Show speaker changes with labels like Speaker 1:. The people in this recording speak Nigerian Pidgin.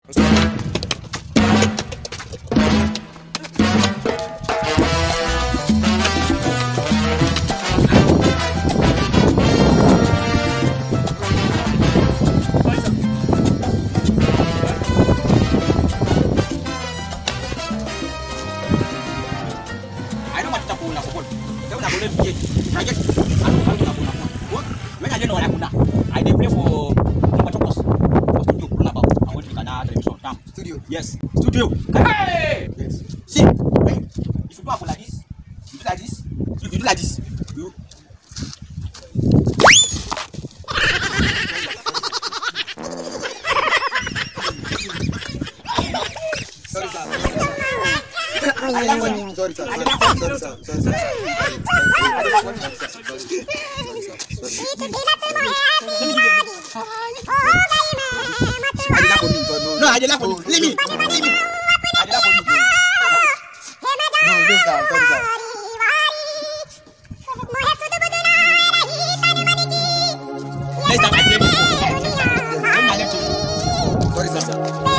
Speaker 1: Yes, studio. Hey! Yes. See, wait. If you do apple like this, you do like this, you do like this. You. Sorry, sir. No, I did not for you. Leave me. I did not for you. No, this guy. Sorry, sir. Let's not. Sorry, sir.